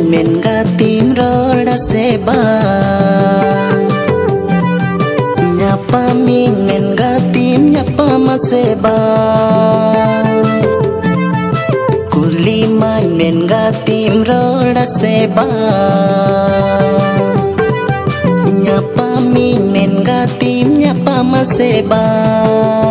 men ga tim roda seba nyapa min men ga tim nyapa maseba kuliman men ga tim roda seba nyapa min men ga tim nyapa maseba